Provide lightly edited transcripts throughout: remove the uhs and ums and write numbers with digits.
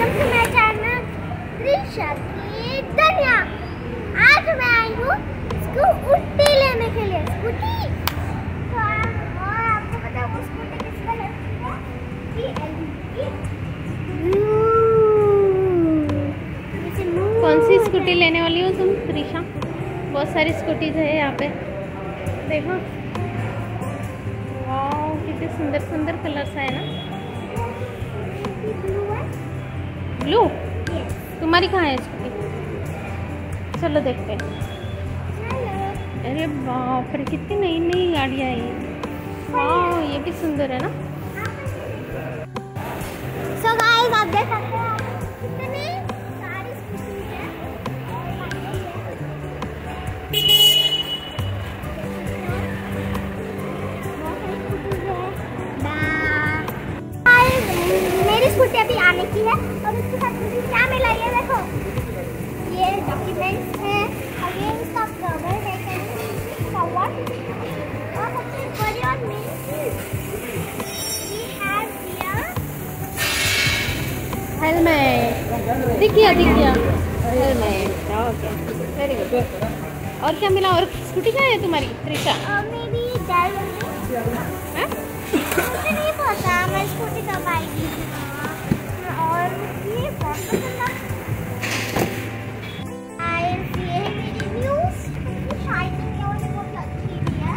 Welcome to my channel Trisha की दुनिया। आज मैं आई हूँ स्कूटी लेने के लिए। स्कूटी और आपको पता है वो स्कूटी किस कलर की है? कौन सी स्कूटी लेने वाली हो तुम त्रिशा? बहुत सारी स्कूटीज है यहाँ पे, देखो। वाह, कितने सुंदर सुंदर कलर्स है ना। ब्लू? तुम्हारी कहाँ है स्कूटी? चलो देखते हैं। अरे बाप रे, कितनी नई नई गाड़ियाँ हैं। वाह, ये भी सुंदर है ना। So guys, आप देख सकते हैं कितनी सारी स्कूटी है। मेरी स्कूटी अभी आने की है और उसके साथ मुझे क्या मिला ये देखो। ये डॉक्यूमेंट्स है और ये इसका कवर है, कवर और सबसे बड़ी और मेन चीज we have here हेलमेट। दिख गया हेलमेट। Okay, very good. और क्या मिला? और स्कूटी क्या है तुम्हारी त्रिशा? मेरी डैड हैं? मुझे नहीं पता मैं स्कूटी कब आएगी। और ये बहुत पसंद है। ये है मेरी न्यूज़, शाइनिंग है और बहुत अच्छी भी है।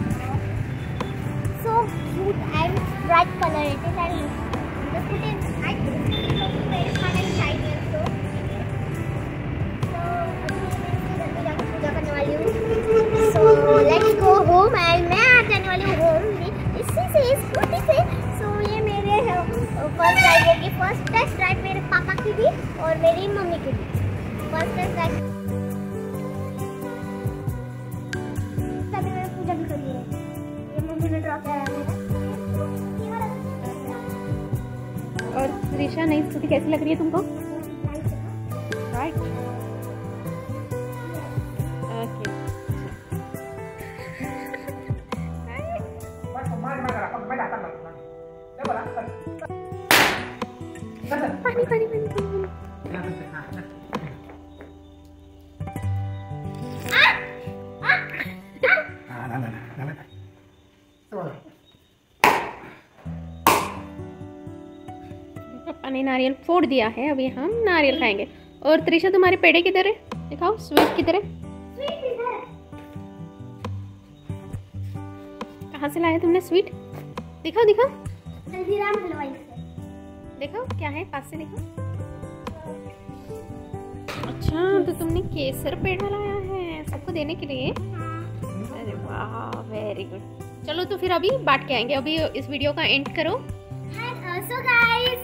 So cute and bright color it is, and the scooty is bright, very fun and shiny also. So अभी मैं जाकर पूजा करने वाली हूँ। So let's go home and मैं आ जाने वाली हूँ home इसी से, स्कूटी से। So ये मेरे फर्स्ट ड्राइव होगी, फर्स्ट टेस्ट ड्राइव मेरे पापा की भी और मेरी मम्मी की भी। फर्स्ट टेस्ट ड्राइव तभी मैंने पूजा भी कर ली है। ये मम्मी ने ड्रॉप किया है मेरा। और त्रिशा, नई स्कूटी कैसी लग रही है तुमको? Right, okay. पानी पानी पानी पानी। पापा ने नारियल फोड़ दिया है, अभी हम नारियल खाएंगे। और त्रिशा, तुम्हारे पेड़े किधर है? दिखाओ, स्वीट किधर है? कहाँ से लाया तुमने स्वीट? दिखाओ दिखाओ। हल्दीराम हलवाई से। देखो क्या है, पास से देखो। अच्छा, तो तुमने केसर पेड़ा लाया है सबको देने के लिए? अरे वाह, वेरी गुड। चलो तो फिर अभी बांट के आएंगे। अभी इस वीडियो का एंड करो। So guys,